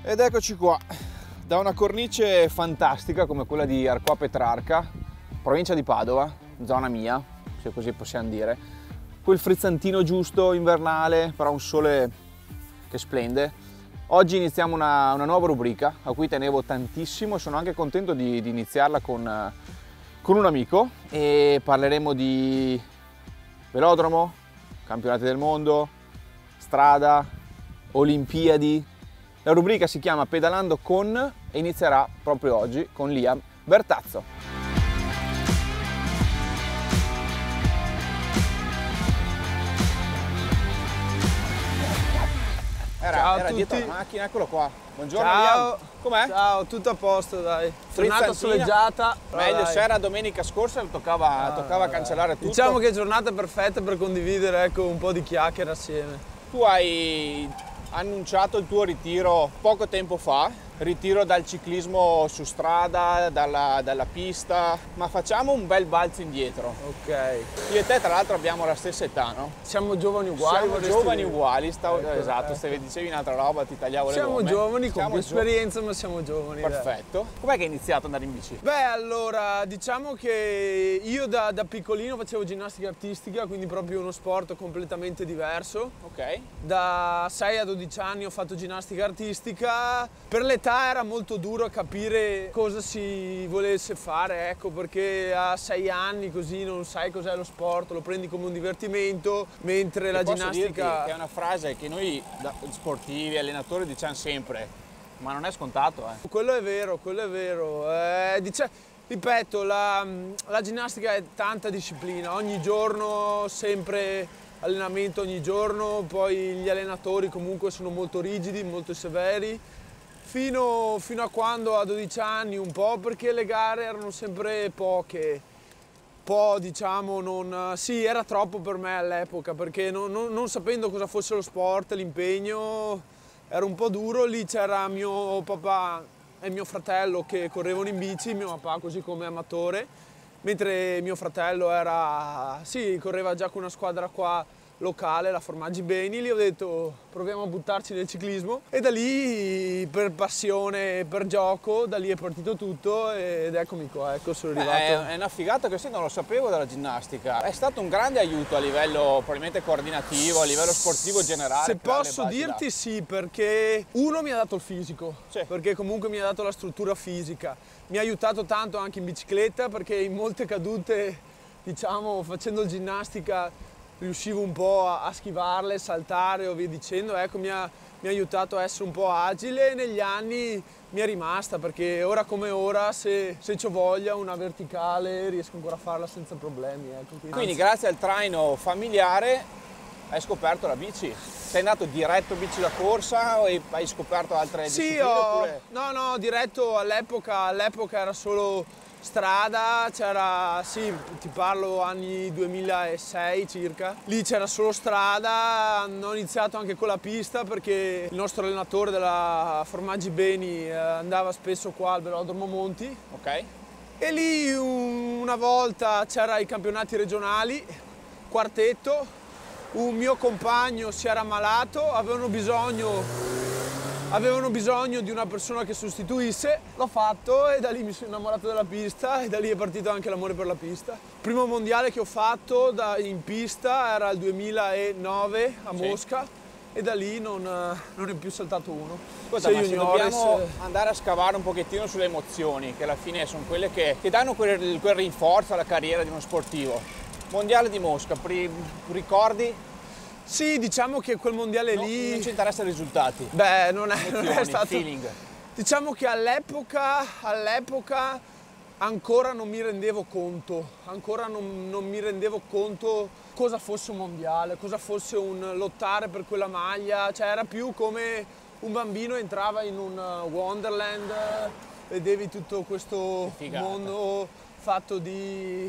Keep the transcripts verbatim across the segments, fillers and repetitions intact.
Ed eccoci qua, da una cornice fantastica come quella di Arquà Petrarca, provincia di Padova, zona mia, se così possiamo dire. Quel frizzantino giusto, invernale, però un sole che splende. Oggi iniziamo una, una nuova rubrica a cui tenevo tantissimo e sono anche contento di, di iniziarla con, con un amico, e parleremo di velodromo, campionati del mondo, strada, Olimpiadi. La rubrica si chiama Pedalando con e inizierà proprio oggi con Liam Bertazzo. Era, Ciao era a dietro tutti. la macchina, eccolo qua. Buongiorno Ciao. Liam. Com'è? Ciao, tutto a posto, dai. Giornata Frizzantina. soleggiata. Meglio, dai. se era domenica scorsa toccava, Ah, toccava cancellare tutto. Diciamo che è giornata perfetta per condividere, ecco, un po' di chiacchiere assieme. Tu hai annunciato il tuo ritiro poco tempo fa, ritiro dal ciclismo su strada, dalla, dalla pista, ma facciamo un bel balzo indietro. Ok. Io e te tra l'altro abbiamo la stessa età, no? Siamo giovani uguali. Siamo vorresti giovani dire? uguali, stavo, Ecco, esatto, ecco. se dicevi un'altra roba ti tagliavo le Siamo gomme. giovani, con Siamo più gio- esperienza, ma siamo giovani. dai. Perfetto. Com'è che hai iniziato ad andare in bici? Beh, allora, diciamo che io da, da piccolino facevo ginnastica artistica, quindi proprio uno sport completamente diverso. Ok. Da sei a dodici anni ho fatto ginnastica artistica. Per l'età era molto duro capire cosa si volesse fare, ecco, perché a sei anni così non sai cos'è lo sport, lo prendi come un divertimento, mentre la Posso ginnastica... dirti che è una frase che noi da sportivi, allenatori diciamo sempre, ma non è scontato, eh. Quello è vero, quello è vero. Eh, dice... Ripeto, la, la ginnastica è tanta disciplina, ogni giorno sempre allenamento, ogni giorno, poi gli allenatori comunque sono molto rigidi, molto severi, fino, fino a quando a dodici anni un po', perché le gare erano sempre poche, un po' diciamo non... Sì, era troppo per me all'epoca, perché non, non, non sapendo cosa fosse lo sport, l'impegno era un po' duro. Lì c'era mio papà e mio fratello che correvano in bici, mio papà così come amatore, mentre mio fratello era, sì, correva già con una squadra qua locale, la Formaggi Beni. Lì ho detto proviamo a buttarci nel ciclismo, e da lì per passione, per gioco, da lì è partito tutto ed eccomi qua, ecco, sono Beh, arrivato. è, è una figata, così non lo sapevo della ginnastica. È stato un grande aiuto a livello probabilmente coordinativo, a livello sportivo generale. Se creare posso le basi dirti là. sì, perché uno mi ha dato il fisico, Sì. perché comunque mi ha dato la struttura fisica, mi ha aiutato tanto anche in bicicletta, perché in molte cadute, diciamo, facendo ginnastica riuscivo un po' a, a schivarle, saltare o via dicendo, ecco, mi ha, mi ha aiutato a essere un po' agile, e negli anni mi è rimasta, perché ora come ora, se, se c'ho voglia, una verticale riesco ancora a farla senza problemi. Ecco. Quindi, Quindi grazie al traino familiare hai scoperto la bici. Sei andato diretto bici da corsa o hai hai scoperto altre Sì, discipline? ho, Oppure... no, no, diretto all'epoca, all'epoca era solo strada, c'era, sì, ti parlo anni duemilasei circa, lì c'era solo strada. Ho iniziato anche con la pista perché il nostro allenatore della Formaggi Beni eh, andava spesso qua al velodromo Monti, Ok. e lì un- una volta c'era i campionati regionali, quartetto, un mio compagno si era ammalato, avevano bisogno Avevano bisogno di una persona che sostituisse, l'ho fatto e da lì mi sono innamorato della pista, e da lì è partito anche l'amore per la pista. Il primo mondiale che ho fatto da, in pista era il duemilanove a Sì. Mosca, e da lì non, non è più saltato uno. Ascolta, Sei ma se juniores, dobbiamo eh, andare a scavare un pochettino sulle emozioni, che alla fine sono quelle che, che danno quel, quel rinforzo alla carriera di uno sportivo. Mondiale di Mosca, pri- ricordi? Sì, diciamo che quel mondiale No, lì... non ci interessano i risultati. Beh, non è, non è Emozioni, stato... feeling. Diciamo che all'epoca, all'epoca ancora non mi rendevo conto, ancora non, non mi rendevo conto cosa fosse un mondiale, cosa fosse un lottare per quella maglia, cioè era più come un bambino entrava in un Wonderland, vedevi tutto questo Figata. mondo fatto di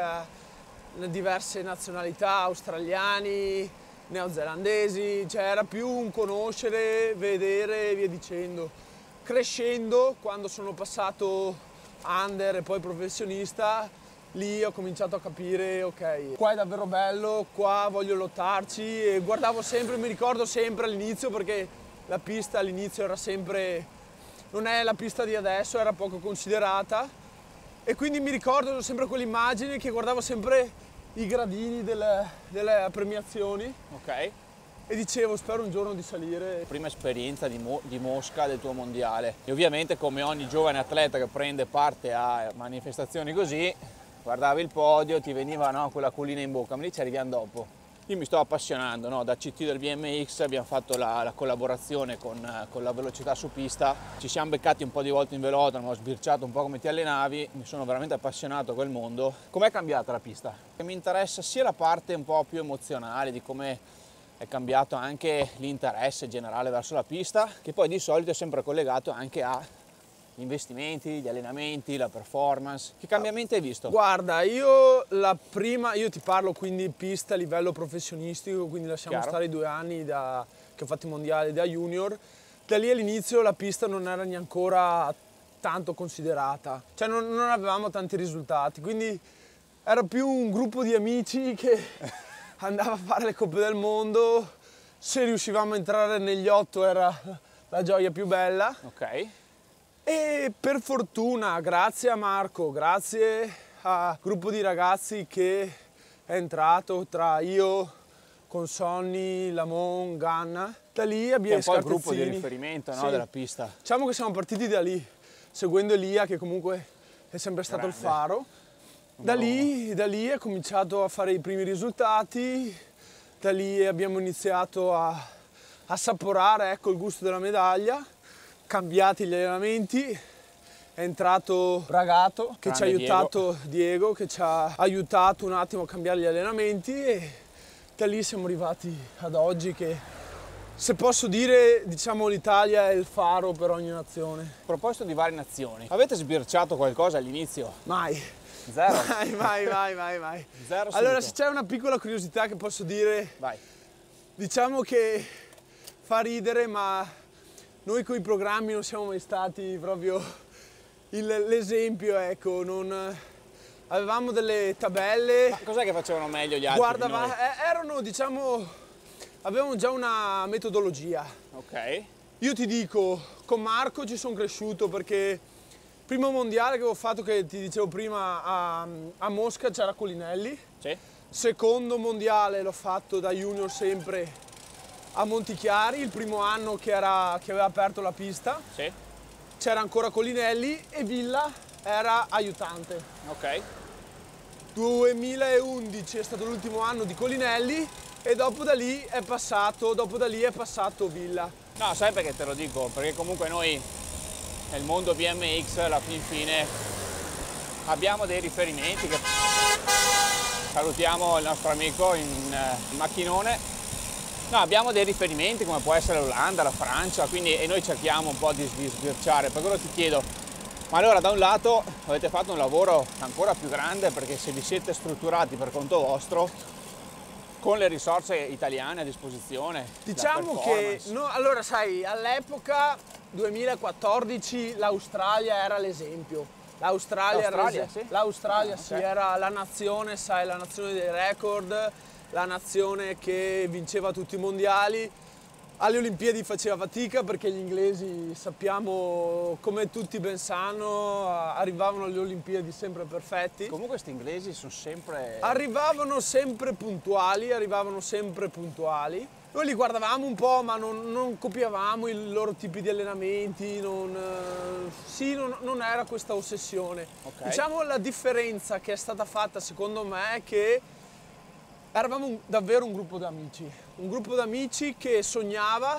eh, diverse nazionalità, australiani, neozelandesi, cioè era più un conoscere, vedere e via dicendo. Crescendo, quando sono passato under e poi professionista, lì ho cominciato a capire, ok, qua è davvero bello, qua voglio lottarci, e guardavo sempre, mi ricordo sempre all'inizio, perché la pista all'inizio era sempre non è la pista di adesso, era poco considerata. E quindi mi ricordo sempre quell'immagine che guardavo sempre i gradini delle, delle premiazioni. Ok. E dicevo, spero un giorno di salire. Prima esperienza di, Mo di Mosca del tuo mondiale. E ovviamente, come ogni giovane atleta che prende parte a manifestazioni così, guardavi il podio, ti veniva, no, quella collina in bocca, ma lì ci arriviamo dopo. Io mi sto appassionando, no? Da C T del B M X abbiamo fatto la, la collaborazione con, con la velocità su pista, ci siamo beccati un po' di volte in velodromo, ho sbirciato un po' come ti allenavi, mi sono veramente appassionato a quel mondo. Com'è cambiata la pista? Mi interessa sia la parte un po' più emozionale di come è cambiato anche l'interesse generale verso la pista, che poi di solito è sempre collegato anche agli investimenti, gli allenamenti, la performance. Che cambiamenti hai visto? Guarda, io la prima, io ti parlo quindi pista a livello professionistico, quindi lasciamo Chiaro. stare i due anni da, che ho fatto i mondiali da junior. Da lì all'inizio la pista non era neanche ancora tanto considerata, cioè non, non avevamo tanti risultati, quindi era più un gruppo di amici che andava a fare le Coppe del Mondo, se riuscivamo a entrare negli otto era la gioia più bella. Ok. E per fortuna, grazie a Marco, grazie al gruppo di ragazzi che è entrato tra io, Consonni, Lamon, Ganna, da lì abbiamo È un po' il gruppo di riferimento, no, sì, della pista. Diciamo che siamo partiti da lì, seguendo Elia che comunque è sempre stato Grande. il faro. Da lì, da lì è cominciato a fare i primi risultati, da lì abbiamo iniziato a assaporare, ecco, il gusto della medaglia, cambiati gli allenamenti, è entrato Bragato che Grande ci ha aiutato, Diego. Diego che ci ha aiutato un attimo a cambiare gli allenamenti e da lì siamo arrivati ad oggi che, se posso dire, diciamo l'Italia è il faro per ogni nazione. A proposito di varie nazioni, avete sbirciato qualcosa all'inizio? Mai. Zero? Mai, mai, mai, mai, mai. Zero Allora, subito. se c'è una piccola curiosità che posso dire, Vai. diciamo che fa ridere, ma noi con i programmi non siamo mai stati proprio l'esempio, ecco, non... avevamo delle tabelle. Ma cos'è che facevano meglio gli altri? Guarda, di noi? ma eh, erano, diciamo, avevamo già una metodologia. Ok. Io ti dico, con Marco ci sono cresciuto perché primo mondiale che avevo fatto, che ti dicevo prima, a, a Mosca c'era Colinelli. Sì. Secondo mondiale l'ho fatto da junior sempre a Montichiari, il primo anno che, era, che aveva aperto la pista. Sì. C'era ancora Colinelli e Villa era aiutante. Ok. duemilaundici è stato l'ultimo anno di Colinelli e dopo da lì è passato, dopo da lì è passato Villa. No, sai perché te lo dico? Perché comunque noi nel mondo B M X alla fin fine abbiamo dei riferimenti che salutiamo il nostro amico in, in macchinone. No, abbiamo dei riferimenti come può essere l'Olanda, la Francia, quindi e noi cerchiamo un po' di, di sbirciare. Per quello ti chiedo, ma allora da un lato avete fatto un lavoro ancora più grande, perché se vi siete strutturati per conto vostro con le risorse italiane a disposizione, diciamo che no, allora sai, all'epoca duemilaquattordici l'Australia era l'esempio. L'Australia, L'Australia, sì? l'Australia Ah, sì, ok. era la nazione, sai, la nazione dei record, la nazione che vinceva tutti i mondiali. Alle Olimpiadi faceva fatica perché gli inglesi, sappiamo, come tutti ben sanno, arrivavano alle Olimpiadi sempre perfetti. Comunque questi inglesi sono sempre... Arrivavano sempre puntuali, arrivavano sempre puntuali. Noi li guardavamo un po', ma non, non copiavamo i loro tipi di allenamenti, non, eh, sì, non, non era questa ossessione. Okay. Diciamo la differenza che è stata fatta secondo me è che eravamo un, davvero un gruppo di amici, un gruppo di amici che sognava,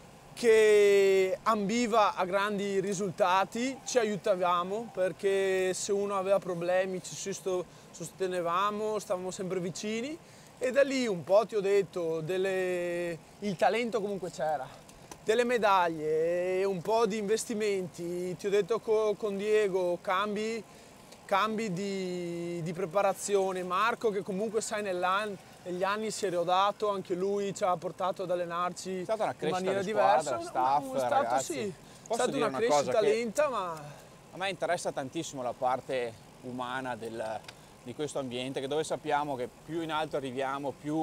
che ambiva a grandi risultati, ci aiutavamo perché se uno aveva problemi ci sostenevamo, stavamo sempre vicini. E da lì un po' ti ho detto, delle... il talento comunque c'era, delle medaglie, un po' di investimenti, ti ho detto co con Diego, cambi, cambi di, di preparazione, Marco che comunque sai negli anni si è rodato, anche lui ci ha portato ad allenarci È stata una in maniera di squadra, diversa. staff, no, no, è stato, ragazzi. sì, è Posso stata dire una una crescita cosa che- lenta, ma A me interessa tantissimo la parte umana del, di questo ambiente, che dove sappiamo che più in alto arriviamo, più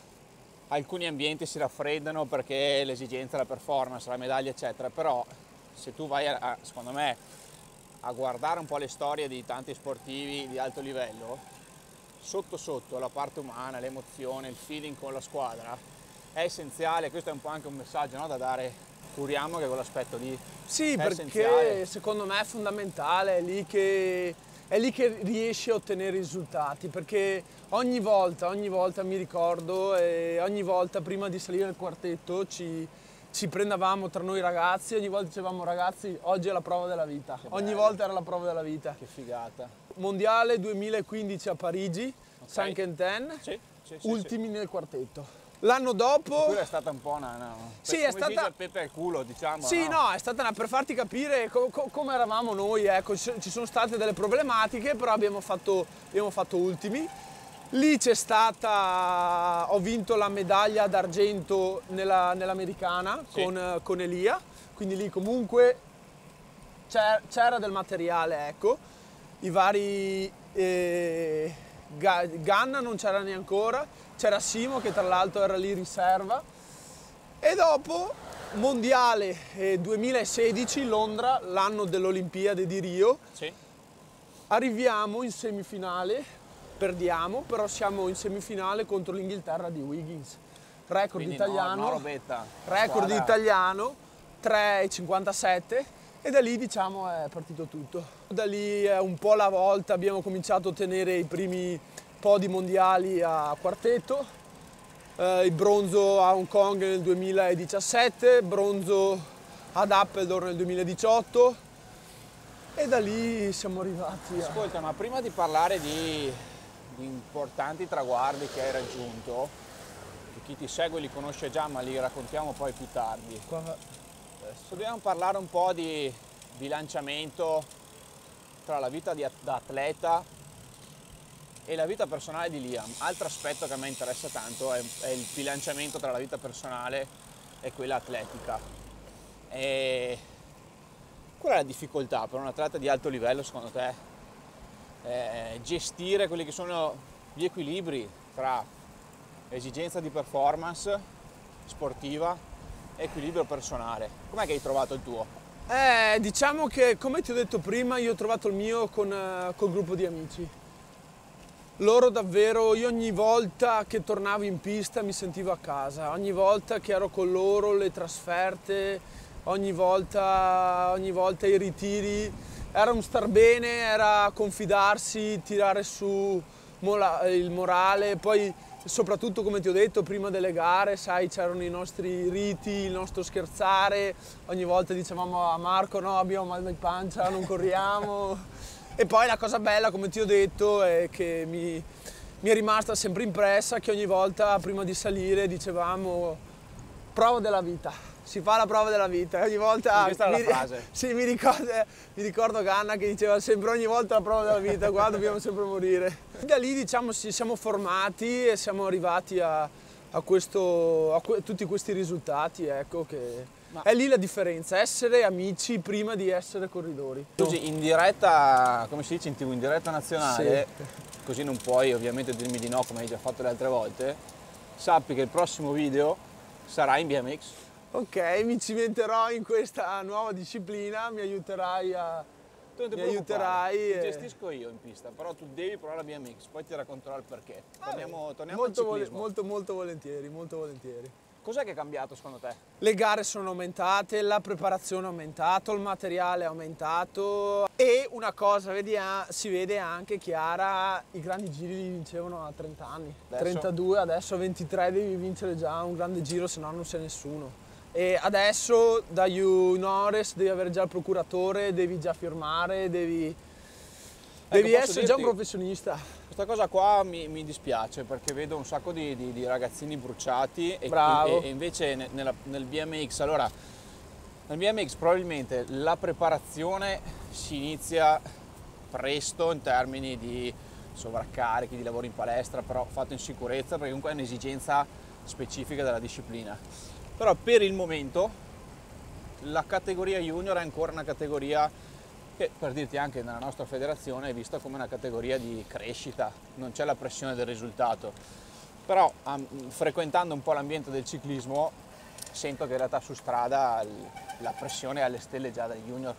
alcuni ambienti si raffreddano perché l'esigenza, la performance, la medaglia eccetera, però se tu vai, a, a, secondo me, a guardare un po' le storie di tanti sportivi di alto livello, sotto sotto la parte umana, l'emozione, il feeling con la squadra è essenziale. Questo è un po' anche un messaggio, no, da dare, curiamo che quell'aspetto lì sì, è perché essenziale. Secondo me è fondamentale, è lì che è lì che riesci a ottenere risultati, perché ogni volta, ogni volta mi ricordo, e ogni volta prima di salire al quartetto ci, ci prendevamo tra noi ragazzi, ogni volta dicevamo ragazzi oggi è la prova della vita, Che ogni bello. volta era la prova della vita. Che figata. Mondiale duemilaquindici a Parigi, Ok. Saint-Quentin, Sì, sì, sì, ultimi nel quartetto. L'anno dopo... Quella è stata un po' una... una Sì, come è si stata- dice, il pepe al culo, diciamo. Sì, no? no, è stata una, per farti capire co- co- come eravamo noi, ecco, ci ci sono state delle problematiche, però abbiamo fatto, abbiamo fatto ultimi. Lì c'è stata, ho vinto la medaglia d'argento nella- nell'americana Sì. con, con Elia, quindi lì comunque c'è- c'era del materiale, ecco. I vari eh, Ga- Ganna non c'era neanche ancora, c'era Simo che tra l'altro era lì riserva. E dopo mondiale eh, duemilasedici, Londra, l'anno dell'Olimpiade di Rio, Sì. arriviamo in semifinale, perdiamo, però siamo in semifinale contro l'Inghilterra di Wiggins. Record Quindi no, italiano, no, robetta. record Squadra. italiano, tre e cinquantasette, e da lì diciamo è partito tutto. Da lì è un po' la volta, abbiamo cominciato a ottenere i primi podi mondiali a quartetto. Eh, il bronzo a Hong Kong nel duemiladiciassette, bronzo ad Apeldoorn nel duemiladiciotto, e da lì siamo arrivati a... Ascolta, ma prima di parlare di, di importanti traguardi che hai raggiunto, chi ti segue li conosce già, ma li raccontiamo poi più tardi. Dobbiamo parlare un po' di bilanciamento tra la vita di, da atleta e la vita personale di Liam. Altro aspetto che a me interessa tanto è, è il bilanciamento tra la vita personale e quella atletica. E qual è la difficoltà per un atleta di alto livello, secondo te, eh, gestire quelli che sono gli equilibri tra esigenza di performance sportiva e equilibrio personale? Com'è che hai trovato il tuo? Eh, diciamo che, come ti ho detto prima, io ho trovato il mio con, eh, col gruppo di amici. Loro davvero, io ogni volta che tornavo in pista mi sentivo a casa, ogni volta che ero con loro, le trasferte, ogni volta, ogni volta i ritiri, era un star bene, era confidarsi, tirare su mola- il morale, poi soprattutto come ti ho detto prima delle gare, sai, c'erano i nostri riti, il nostro scherzare, ogni volta dicevamo a Marco no, abbiamo mal di pancia, non corriamo. E poi la cosa bella, come ti ho detto, è che mi, mi è rimasta sempre impressa che ogni volta prima di salire dicevamo prova della vita, si fa la prova della vita. E ogni volta Questa era mi, la frase. sì, mi ricordo, mi ricordo Ganna che diceva sempre ogni volta la prova della vita, qua dobbiamo sempre morire. Da lì diciamo ci siamo formati e siamo arrivati a, a, questo, a que, tutti questi risultati, ecco che... Ma è lì la differenza, essere amici prima di essere corridori. Così in diretta, come si dice in tv, in diretta nazionale, Sì. così non puoi ovviamente dirmi di no come hai già fatto le altre volte, sappi che il prossimo video sarà in B M X. Ok, mi cimenterò in questa nuova disciplina, mi aiuterai a... Tu non ti mi preoccupare, aiuterai ti e... gestisco io in pista, però tu devi provare la B M X, poi ti racconterò il perché. Torniamo, torniamo molto, al vole- ciclismo. molto, molto volentieri, molto volentieri. Cos'è che è cambiato secondo te? Le gare sono aumentate, la preparazione è aumentata, il materiale è aumentato e una cosa vedi, si vede anche chiara, i grandi giri li vincevano a trenta anni, Adesso? trentadue, adesso a ventitré devi vincere già un grande giro, se no non sei nessuno. E adesso da juniores devi avere già il procuratore, devi già firmare, devi, devi posso essere già un dirti- professionista. Questa cosa qua mi, mi dispiace perché vedo un sacco di, di- di ragazzini bruciati e, Bravo. e- e invece ne- nella- nel B M X, allora, nel B M X probabilmente la preparazione si inizia presto in termini di sovraccarichi, di lavoro in palestra, però fatto in sicurezza perché comunque è un'esigenza specifica della disciplina. Però per il momento la categoria junior è ancora una categoria che, per dirti, anche nella nostra federazione è vista come una categoria di crescita, non c'è la pressione del risultato. Però um, frequentando un po' l'ambiente del ciclismo sento che in realtà su strada la pressione è alle stelle già dai junior.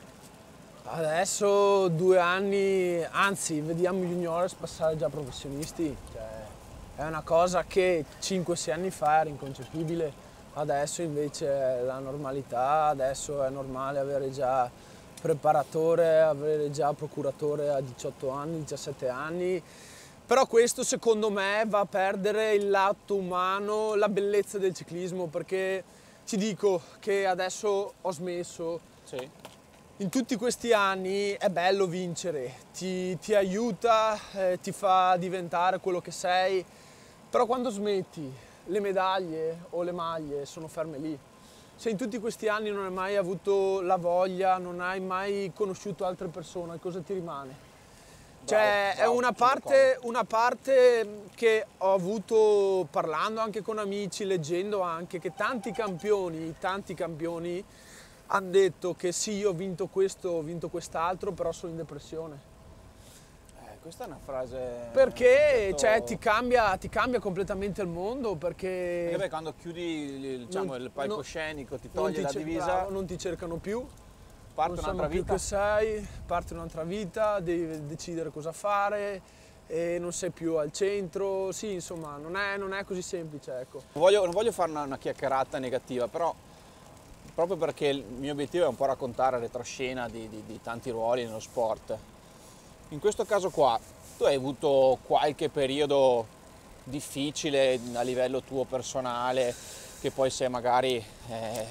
Adesso due anni, anzi vediamo i juniores passare già professionisti, cioè, è una cosa che cinque sei anni fa era inconcepibile, adesso invece è la normalità, adesso è normale avere già preparatore, avere già procuratore a diciotto anni, diciassette anni, però questo secondo me va a perdere il lato umano, la bellezza del ciclismo, perché ti dico che adesso ho smesso. Sì. In tutti questi anni è bello vincere, ti, ti aiuta, eh, ti fa diventare quello che sei, però quando smetti le medaglie o le maglie sono ferme lì. Se in tutti questi anni non hai mai avuto la voglia, non hai mai conosciuto altre persone, cosa ti rimane? Cioè Bravo, è una bravo, parte, una parte che ho avuto parlando anche con amici, leggendo anche, che tanti campioni, tanti campioni hanno detto che sì, io ho vinto questo, ho vinto quest'altro, però sono in depressione. Eh, questa è una frase... Perché concetto... cioè, ti, cambia, ti cambia completamente il mondo, perché... Perché beh, quando chiudi diciamo, non, il palcoscenico, ti togli ti la cer- divisa, bravo, non ti cercano più, parte non un'altra sanno più vita. che sei, parte un'altra vita, devi decidere cosa fare e non sei più al centro. Sì, insomma, non è, non è così semplice, ecco. Non voglio, non voglio fare una, una chiacchierata negativa, però proprio perché il mio obiettivo è un po' raccontare retroscena di, di, di tanti ruoli nello sport. In questo caso qua, tu hai avuto qualche periodo difficile a livello tuo personale, che poi sei magari eh,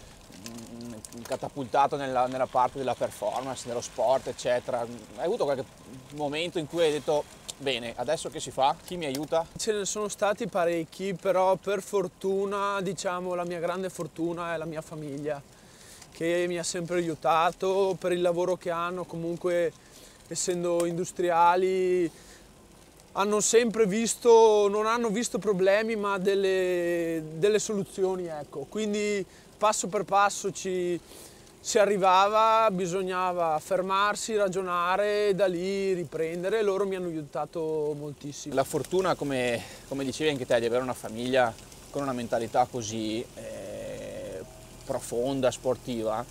catapultato nella, nella parte della performance, nello sport, eccetera. Hai avuto qualche momento in cui hai detto, bene, adesso che si fa? Chi mi aiuta? Ce ne sono stati parecchi, però per fortuna, diciamo, la mia grande fortuna è la mia famiglia, che mi ha sempre aiutato per il lavoro che hanno, comunque essendo industriali hanno sempre visto, non hanno visto problemi ma delle, delle soluzioni, ecco. Quindi passo per passo ci, si arrivava, bisognava fermarsi, ragionare e da lì riprendere, loro mi hanno aiutato moltissimo. La fortuna, come, come dicevi anche te, di avere una famiglia con una mentalità così eh, profonda, sportiva,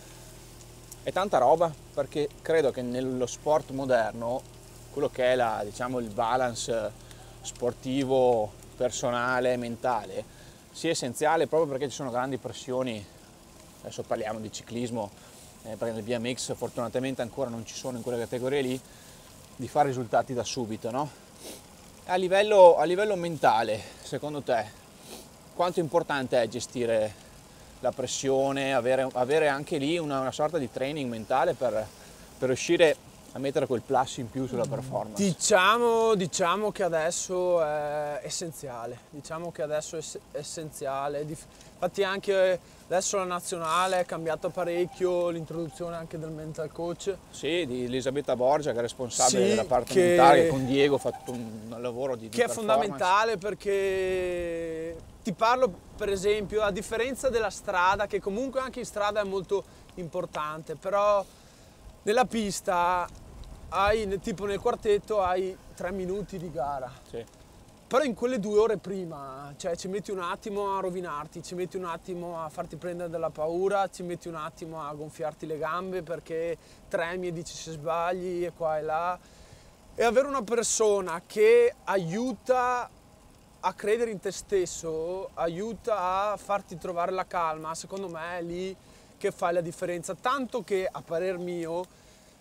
è tanta roba, perché credo che nello sport moderno quello che è la, diciamo, il balance sportivo, personale, mentale sia essenziale, proprio perché ci sono grandi pressioni. Adesso parliamo di ciclismo, eh, perché nel B M X fortunatamente ancora non ci sono in quelle categorie lì, di fare risultati da subito, no? A livello, a livello mentale, secondo te, quanto importante è gestire la pressione, avere, avere anche lì una, una sorta di training mentale per, per riuscire a mettere quel plus in più sulla performance? Diciamo, diciamo che adesso è essenziale, diciamo che adesso è essenziale. Infatti anche adesso la nazionale è cambiata parecchio, l'introduzione anche del mental coach. Sì, di Elisabetta Borgia, che è responsabile sì, della parte che, mentale, che con Diego ha fatto un, un lavoro di, di Che è performance. fondamentale, perché ti parlo per esempio, a differenza della strada, che comunque anche in strada è molto importante, però nella pista hai, tipo nel quartetto, hai tre minuti di gara. Sì. Però in quelle due ore prima, cioè ci metti un attimo a rovinarti, ci metti un attimo a farti prendere dalla paura, ci metti un attimo a gonfiarti le gambe perché tremi e dici se sbagli e qua e là. E avere una persona che aiuta a credere in te stesso, aiuta a farti trovare la calma, secondo me è lì che fai la differenza. Tanto che, a parer mio,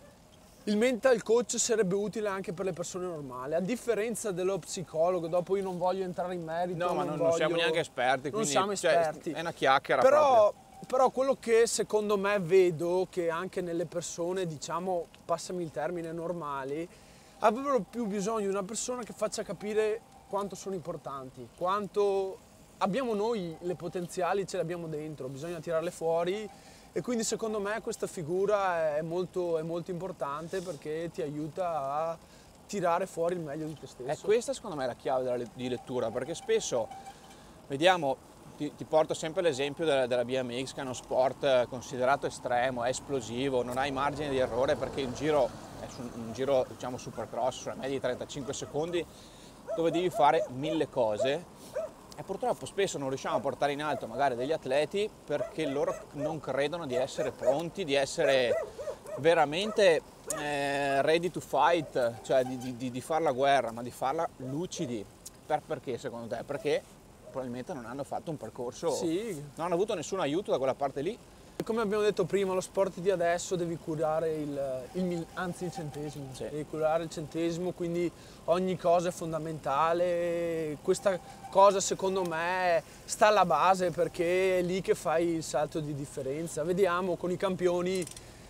il mental coach sarebbe utile anche per le persone normali, a differenza dello psicologo. Dopo io non voglio entrare in merito. No, ma non, non, non voglio... siamo neanche esperti, non quindi siamo cioè, esperti. È una chiacchiera però, proprio. però quello che secondo me vedo, che anche nelle persone, diciamo, passami il termine, normali, avrebbero più bisogno di una persona che faccia capire quanto sono importanti, quanto abbiamo noi le potenziali, ce le abbiamo dentro, bisogna tirarle fuori. E quindi secondo me questa figura è molto, è molto importante, perché ti aiuta a tirare fuori il meglio di te stesso. E questa secondo me è la chiave della, di lettura, perché spesso vediamo, ti, ti porto sempre l'esempio della, della B M X, che è uno sport considerato estremo, è esplosivo, non hai margine di errore, perché un giro è su, un giro diciamo supercross sulla media di trentacinque secondi, dove devi fare mille cose E purtroppo spesso non riusciamo a portare in alto magari degli atleti perché loro non credono di essere pronti, di essere veramente eh, ready to fight, cioè di, di, di fare la guerra, ma di farla lucidi. Per, perché secondo te? Perché probabilmente non hanno fatto un percorso, Sì. non hanno avuto nessun aiuto da quella parte lì. Come abbiamo detto prima, lo sport di adesso devi curare il, il mil, anzi il centesimo, Sì. devi curare il centesimo, quindi ogni cosa è fondamentale. Questa cosa secondo me sta alla base perché è lì che fai il salto di differenza. Vediamo con i campioni,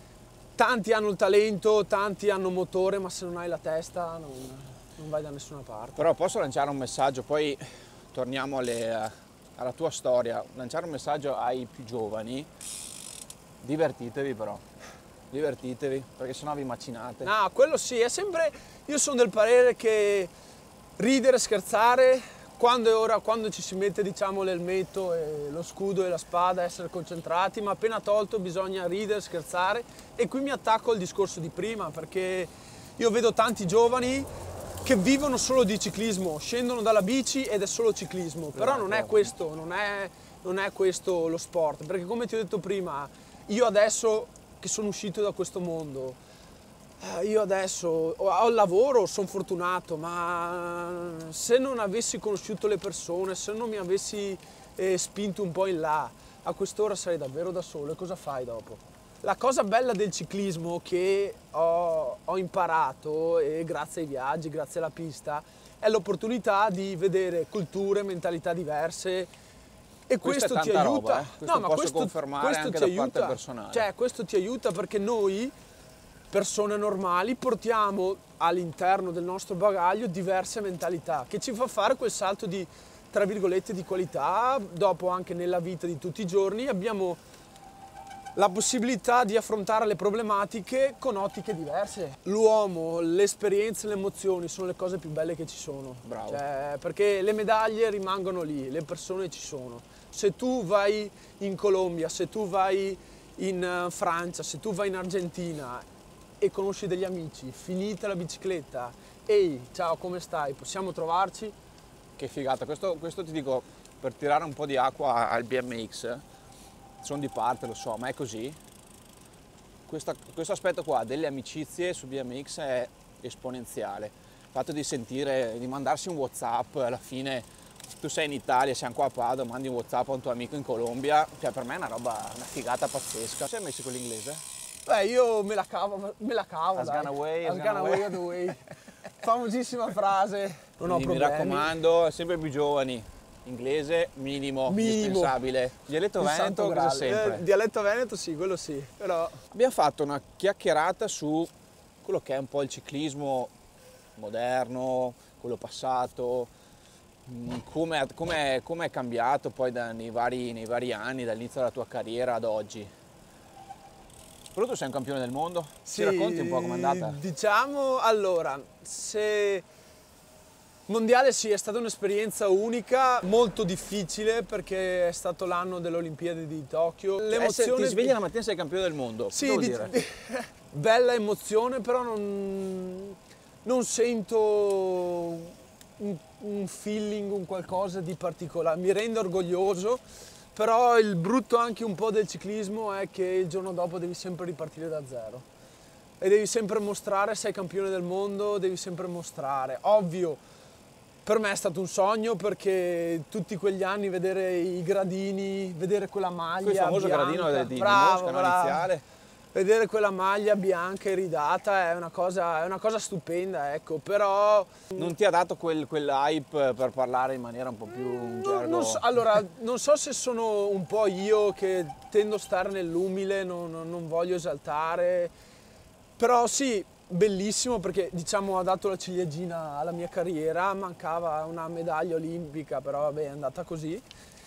tanti hanno il talento, tanti hanno motore, ma se non hai la testa non, non vai da nessuna parte. Però posso lanciare un messaggio, poi torniamo alle, alla tua storia, lanciare un messaggio ai più giovani. Divertitevi però, divertitevi, perché sennò vi macinate. No, quello sì, è sempre, io sono del parere che ridere, scherzare, quando è ora, quando ci si mette diciamo l'elmetto e lo scudo e la spada, essere concentrati, ma appena tolto bisogna ridere, scherzare. E qui mi attacco al discorso di prima, perché io vedo tanti giovani che vivono solo di ciclismo, scendono dalla bici ed è solo ciclismo, però non è questo, non è, non è questo lo sport, perché come ti ho detto prima, io adesso che sono uscito da questo mondo, io adesso ho il lavoro, sono fortunato, ma se non avessi conosciuto le persone, se non mi avessi eh, spinto un po' in là, a quest'ora sarei davvero da solo e cosa fai dopo? La cosa bella del ciclismo che ho, ho imparato, e grazie ai viaggi, grazie alla pista, è l'opportunità di vedere culture, mentalità diverse. E questo, questo ti aiuta, roba, eh? questo no, ma posso questo, confermare questo anche ti da aiuta. parte personale. Cioè, questo ti aiuta perché noi, persone normali, portiamo all'interno del nostro bagaglio diverse mentalità che ci fa fare quel salto di, tra virgolette, di qualità. Dopo anche nella vita di tutti i giorni abbiamo la possibilità di affrontare le problematiche con ottiche diverse. L'uomo, l'esperienza e le emozioni sono le cose più belle che ci sono. Bravo. Cioè, perché le medaglie rimangono lì, le persone ci sono. Se tu vai in Colombia, se tu vai in Francia, se tu vai in Argentina e conosci degli amici, finita la bicicletta, ehi, ciao, come stai? Possiamo trovarci? Che figata, questo, questo ti dico, per tirare un po' di acqua al B M X, sono di parte, lo so, ma è così. Questa, questo aspetto qua delle amicizie su B M X è esponenziale. Il fatto di sentire, di mandarsi un WhatsApp, alla fine tu sei in Italia, siamo qua a Padova, mandi un WhatsApp a un tuo amico in Colombia, cioè per me è una roba, una figata pazzesca. Sei messo con l'inglese? Beh, io me la cavo, me la cavo, As dai. gone away, as As gone gone away, as away. Famosissima frase, non ho Quindi problemi. mi raccomando, sempre più giovani, inglese minimo, Minimo. indispensabile. Dialetto Il veneto santo cosa graal. sempre? Eh, dialetto veneto sì, quello sì, però Abbiamo fatto una chiacchierata su quello che è un po' il ciclismo moderno, quello passato, come, come, come è cambiato poi da, nei, vari, nei vari anni, dall'inizio della tua carriera ad oggi. Però tu sei un campione del mondo, ci racconti un po' com'è andata? Diciamo, allora, se... Mondiale sì, è stata un'esperienza unica, molto difficile perché è stato l'anno delle Olimpiadi di Tokyo. L'emozione... Ti svegli la mattina e sei campione del mondo, sì, di... dire? Bella emozione, però non, non sento un, un feeling, un qualcosa di particolare. Mi rendo orgoglioso, però il brutto anche un po' del ciclismo è che il giorno dopo devi sempre ripartire da zero. E devi sempre mostrare, sei campione del mondo, devi sempre mostrare. Ovvio, per me è stato un sogno perché tutti quegli anni vedere i gradini, vedere quella maglia il famoso bianca, gradino di, bravo, di Mosca, bravo. iniziale. Vedere quella maglia bianca iridata è una cosa, è una cosa stupenda, ecco, però... Non ti ha dato quel, quel hype per parlare in maniera un po' più in gergo? Non, non so, allora, non so se sono un po' io che tendo a stare nell'umile, non, non, non voglio esaltare, però sì, bellissimo perché diciamo ha dato la ciliegina alla mia carriera, mancava una medaglia olimpica, però vabbè è andata così.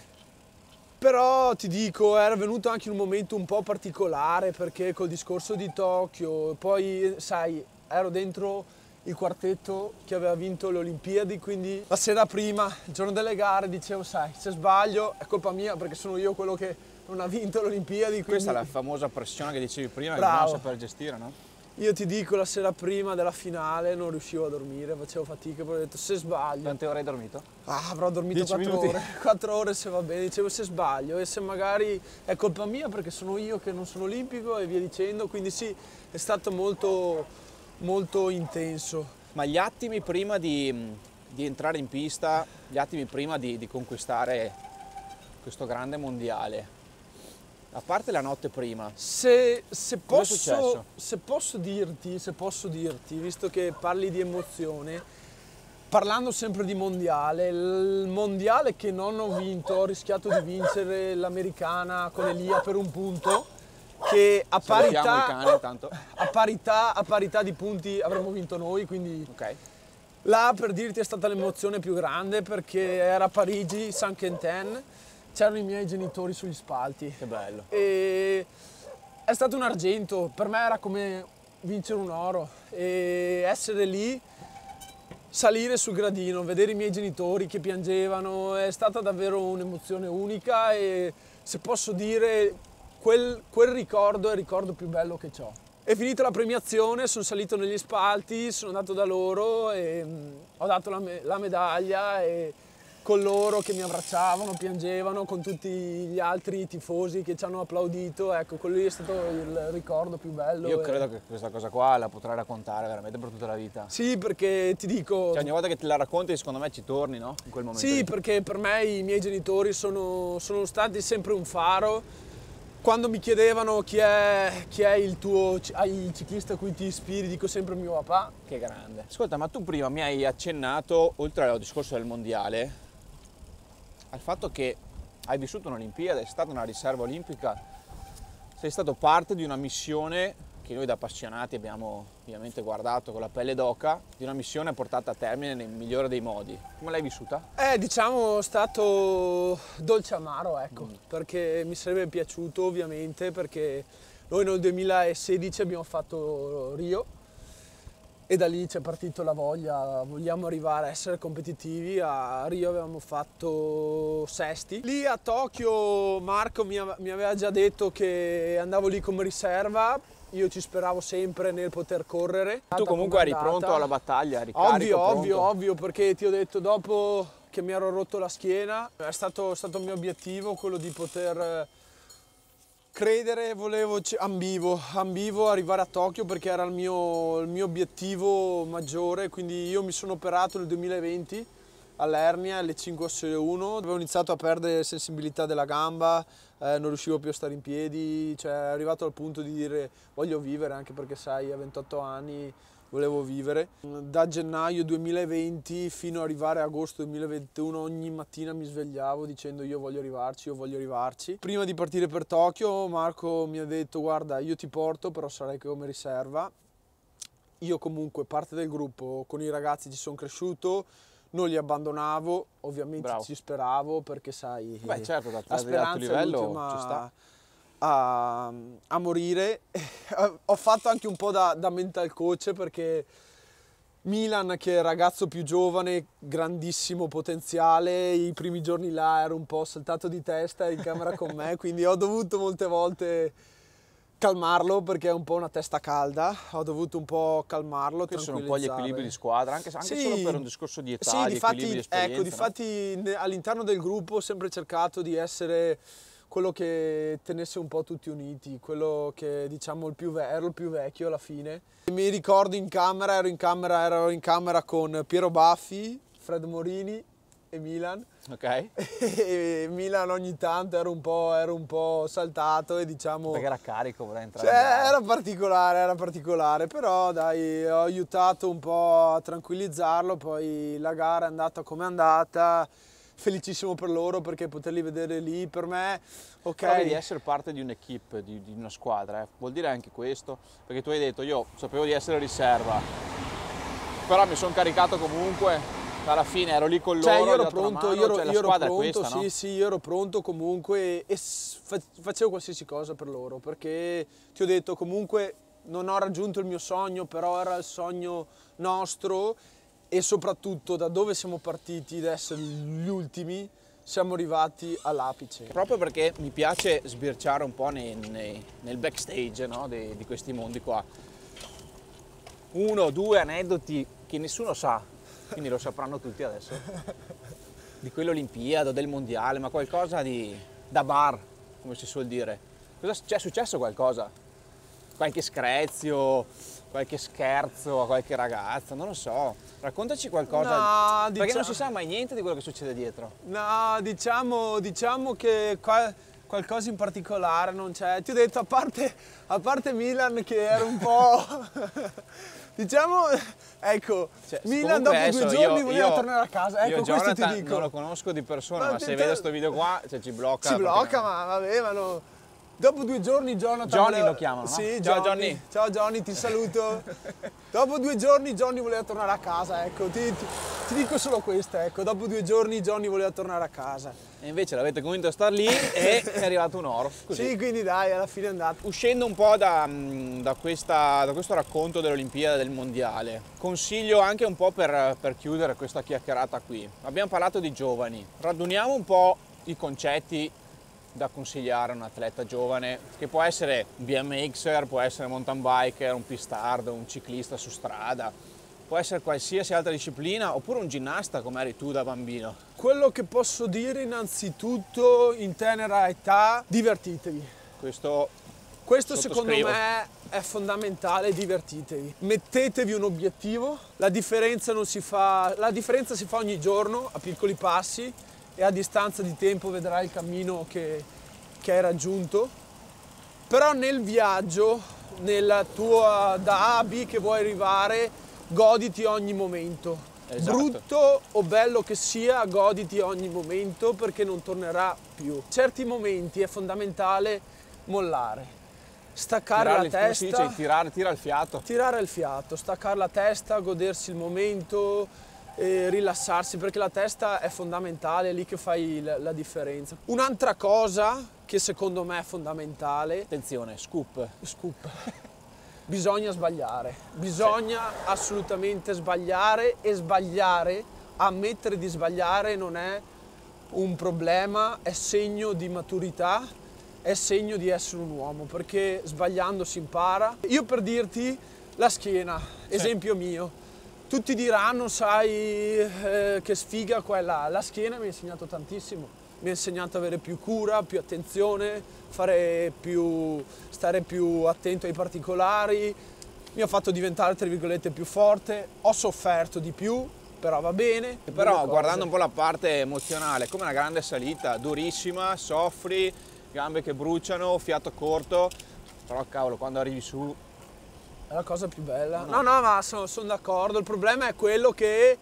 Però ti dico, era venuto anche in un momento un po' particolare perché col discorso di Tokyo, poi sai, ero dentro il quartetto che aveva vinto le Olimpiadi, quindi la sera prima, il giorno delle gare, dicevo sai, se sbaglio è colpa mia perché sono io quello che non ha vinto le Olimpiadi. Quindi... Questa è la famosa pressione che dicevi prima, Bravo. che bisogna saper gestire, no? Io ti dico, la sera prima della finale non riuscivo a dormire, facevo fatica, poi ho detto se sbaglio... Quante ore hai dormito? Ah, avrò dormito quattro ore, quattro ore se va bene, dicevo se sbaglio e se magari è colpa mia perché sono io che non sono olimpico e via dicendo, quindi sì, è stato molto, molto intenso. Ma gli attimi prima di, di entrare in pista, gli attimi prima di, di conquistare questo grande mondiale, a parte la notte prima, se, se, cosa è posso, successo? se posso dirti, se posso dirti, visto che parli di emozione, parlando sempre di mondiale, il mondiale che non ho vinto, ho rischiato di vincere l'americana con Elia per un punto, che a parità, il cane, tanto. a parità, a parità di punti avremmo vinto noi, quindi Ok. là per dirti è stata l'emozione più grande perché era Parigi, Saint-Quentin, c'erano i miei genitori sugli spalti. Che bello. E è stato un argento, per me era come vincere un oro e essere lì, salire sul gradino, vedere i miei genitori che piangevano, è stata davvero un'emozione unica e se posso dire quel, quel ricordo è il ricordo più bello che ho. È finita la premiazione, sono salito negli spalti, sono andato da loro e mh, ho dato la, me la medaglia e con loro che mi abbracciavano, piangevano, con tutti gli altri tifosi che ci hanno applaudito, ecco, quello lì è stato il ricordo più bello. Io e... credo che questa cosa qua la potrai raccontare veramente per tutta la vita. Sì, perché ti dico... Cioè ogni volta che te la racconti secondo me ci torni, no? In quel momento. Sì, lì. perché per me i miei genitori sono, sono stati sempre un faro. Quando mi chiedevano chi è, chi è il tuo il ciclista a cui ti ispiri, dico sempre mio papà. Che grande. Ascolta, ma tu prima mi hai accennato, oltre al discorso del mondiale, al fatto che hai vissuto un'Olimpiade, sei stata una riserva olimpica, sei stato parte di una missione che noi da appassionati abbiamo ovviamente guardato con la pelle d'oca, di una missione portata a termine nel migliore dei modi. Come l'hai vissuta? Eh, diciamo stato dolce amaro, ecco, mm. perché mi sarebbe piaciuto ovviamente, perché noi nel duemilasedici abbiamo fatto Rio, e da lì c'è partito la voglia, vogliamo arrivare a essere competitivi. A Rio avevamo fatto sesti. Lì a Tokyo Marco mi, mi aveva già detto che andavo lì come riserva, io ci speravo sempre nel poter correre. Tu comunque eri pronto alla battaglia, eri carico, Ovvio, pronto. ovvio, ovvio, perché ti ho detto dopo che mi ero rotto la schiena, è stato, è stato il mio obiettivo quello di poter... credere, volevo, ambivo, ambivo arrivare a Tokyo perché era il mio, il mio obiettivo maggiore, quindi io mi sono operato nel duemilaventi all'ernia, L cinque S uno, avevo iniziato a perdere sensibilità della gamba, eh, non riuscivo più a stare in piedi, cioè è arrivato al punto di dire voglio vivere, anche perché sai a ventotto anni volevo vivere. Da gennaio duemilaventi fino ad arrivare a agosto duemilaventuno ogni mattina mi svegliavo dicendo io voglio arrivarci, io voglio arrivarci. Prima di partire per Tokyo Marco mi ha detto guarda io ti porto però sarai come riserva. Io comunque parte del gruppo, con i ragazzi ci sono cresciuto, non li abbandonavo, ovviamente Bravo. Ci speravo perché sai Beh, certo, da la speranza livello ci sta. A, a morire. Ho fatto anche un po' da, da mental coach perché Milan, che è il ragazzo più giovane, grandissimo potenziale, i primi giorni là ero un po' saltato di testa in camera con me, quindi ho dovuto molte volte calmarlo perché è un po' una testa calda, ho dovuto un po' calmarlo, che sono un po' gli equilibri di squadra, anche, anche sì, solo per un discorso di età, sì, di difatti, equilibri di esperienza. ecco, difatti no? All'interno del gruppo ho sempre cercato di essere quello che tenesse un po' tutti uniti, quello che diciamo il più ero il più vecchio alla fine. Mi ricordo in camera, ero in camera, ero in camera con Piero Baffi, Fred Morini e Milan. Ok. E Milan ogni tanto ero un po', ero un po' saltato e diciamo... Perché era carico, vorrei entrare. Cioè, era particolare, era particolare, però dai, ho aiutato un po' a tranquillizzarlo, poi la gara è andata come è andata. Felicissimo per loro perché poterli vedere lì per me, ok. Però vedi, essere parte di un'equipe, di, di una squadra, eh, vuol dire anche questo, perché tu hai detto io sapevo di essere riserva, però mi sono caricato comunque, alla fine ero lì con loro, cioè, io ero mano, pronto, io ero, cioè, la io ero squadra pronto, è questa, sì, no? sì, io ero pronto comunque e facevo qualsiasi cosa per loro, perché ti ho detto comunque non ho raggiunto il mio sogno, però era il sogno nostro. E soprattutto da dove siamo partiti ad essere gli ultimi siamo arrivati all'apice. Proprio perché mi piace sbirciare un po' nei, nei, nel backstage, no? di, di questi mondi qua. uno o due aneddoti che nessuno sa, quindi lo sapranno tutti adesso, di quell'Olimpiade, del mondiale, ma qualcosa di da bar, come si suol dire. Cosa c'è successo qualcosa? Qualche screzio, qualche scherzo a qualche ragazza, non lo so. Raccontaci qualcosa, No, perché diciamo- non si sa mai niente di quello che succede dietro. No, diciamo, diciamo che qua- qualcosa in particolare non c'è. Ti ho detto, a parte, a parte Milan che era un po'... diciamo, ecco, Cioè, Milan comunque dopo due adesso giorni io- voleva io- tornare a casa. Io Ecco, questo ti Jonathan dico. non lo conosco di persona, Ma ma, te- se te- vede sto video qua, cioè, ci blocca. Ci blocca, perché- ma vabbè, ma no. Dopo due giorni Jonathan... Johnny voleva- lo chiamano, no? Sì, Ciao, Johnny. Johnny. Ciao Johnny, ti saluto. Dopo due giorni Johnny voleva tornare a casa, ecco. Ti, ti- ti dico solo questo, ecco. Dopo due giorni Johnny voleva tornare a casa. E invece l'avete convinto a star lì e è arrivato un oro. Così. Sì, quindi dai, alla fine è andato. Uscendo un po' da, da, questa, da questo racconto dell'Olimpiade del Mondiale, consiglio anche un po' per, per chiudere questa chiacchierata qui. Abbiamo parlato di giovani, raduniamo un po' i concetti da consigliare a un atleta giovane, che può essere un B M Xer, può essere un mountain biker, un pistardo, un ciclista su strada, può essere qualsiasi altra disciplina, oppure un ginnasta come eri tu da bambino. Quello che posso dire innanzitutto in tenera età, divertitevi. Questo Questo secondo sottoscrivo. me è fondamentale, divertitevi. Mettetevi un obiettivo, la differenza, non si fa, la differenza si fa ogni giorno a piccoli passi e a distanza di tempo vedrai il cammino che, che hai raggiunto. Però nel viaggio, nella tua da A a B che vuoi arrivare, goditi ogni momento. Esatto. Brutto o bello che sia, goditi ogni momento perché non tornerà più. In certi momenti è fondamentale mollare, staccare tirare, la come si testa, dice, tirare, tira il fiato. tirare il fiato, staccare la testa, godersi il momento, e rilassarsi perché la testa è fondamentale, è lì che fai la, la differenza. Un'altra cosa che secondo me è fondamentale, Attenzione, scoop. scoop, bisogna sbagliare, bisogna assolutamente sbagliare e sbagliare, ammettere di sbagliare non è un problema, è segno di maturità, è segno di essere un uomo, perché sbagliando si impara. Io per dirti la schiena, esempio mio, tutti diranno sai eh, che sfiga quella, la schiena mi ha insegnato tantissimo, mi ha insegnato ad avere più cura, più attenzione, fare più, stare più attento ai particolari, mi ha fatto diventare tra virgolette più forte, ho sofferto di più, però va bene. Però buone guardando cose. un po' la parte emozionale, come una grande salita, durissima, soffri, gambe che bruciano, fiato corto, però cavolo, quando arrivi su... È la cosa più bella. No, No, no, ma sono, sono d'accordo. Il problema è quello che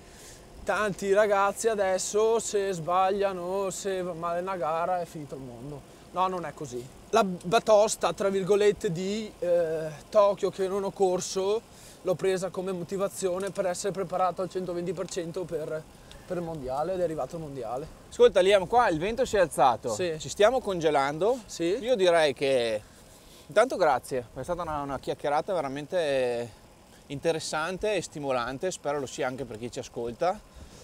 tanti ragazzi adesso se sbagliano, se va male una gara è finito il mondo. No, non è così. La batosta, tra virgolette, di eh, Tokyo che non ho corso, l'ho presa come motivazione per essere preparato al centoventi per cento per, per il mondiale ed è arrivato il mondiale. Ascolta Liam, qua il vento si è alzato, Sì. ci stiamo congelando. Sì? Io direi che intanto grazie, è stata una, una chiacchierata veramente interessante e stimolante, spero lo sia anche per chi ci ascolta.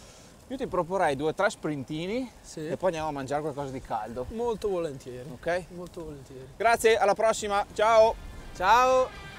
Io ti proporrei due o tre sprintini Sì. e poi andiamo a mangiare qualcosa di caldo, Molto volentieri. ok? Molto volentieri. Grazie, alla prossima, ciao! Ciao!